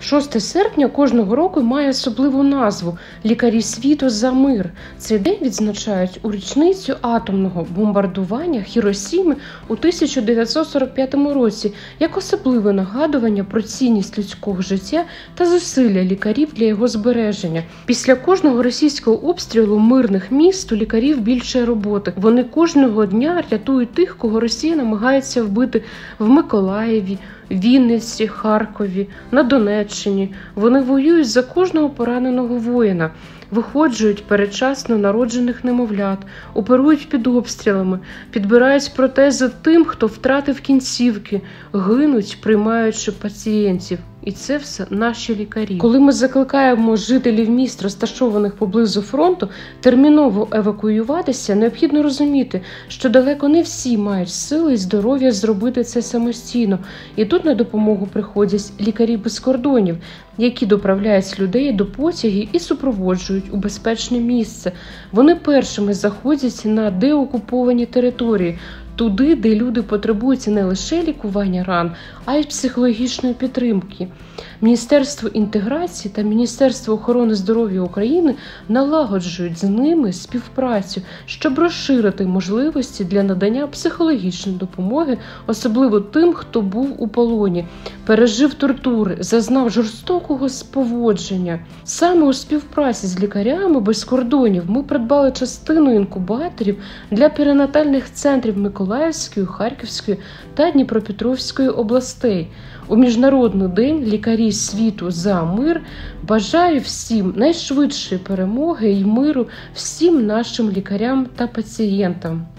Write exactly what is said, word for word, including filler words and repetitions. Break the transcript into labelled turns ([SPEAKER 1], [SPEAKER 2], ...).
[SPEAKER 1] шосте серпня кожного року має особливу назву – «Лікарі світу за мир». Цей день відзначають у річницю атомного бомбардування Хіросіми у тисяча дев'ятсот сорок п'ятому році як особливе нагадування про цінність людського життя та зусилля лікарів для його збереження. Після кожного російського обстрілу мирних міст у лікарів більше роботи. Вони кожного дня рятують тих, кого Росія намагається вбити в Миколаєві, Вінниці, Харкові, на Донеччині. Вони воюють за кожного пораненого воїна, виходжують передчасно народжених немовлят, оперують під обстрілами, підбирають протези тим, хто втратив кінцівки, гинуть, приймаючи пацієнтів. І це все наші лікарі. Коли ми закликаємо жителів міст, розташованих поблизу фронту, терміново евакуюватися, необхідно розуміти, що далеко не всі мають сили і здоров'я зробити це самостійно. І тут на допомогу приходять лікарі без кордонів, які доправляють людей до потягів і супроводжують у безпечне місце. Вони першими заходять на деокуповані території, туди, де люди потребують не лише лікування ран, а й психологічної підтримки. Міністерство інтеграції та Міністерство охорони здоров'я України налагоджують з ними співпрацю, щоб розширити можливості для надання психологічної допомоги, особливо тим, хто був у полоні, пережив тортури, зазнав жорстокого поводження. Саме у співпраці з лікарями без кордонів ми придбали частину інкубаторів для перинатальних центрів Миколаївської, Харківської та Дніпропетровської областей. У Міжнародний день лікарів світу за мир бажаю всім найшвидшої перемоги і миру всім нашим лікарям та пацієнтам.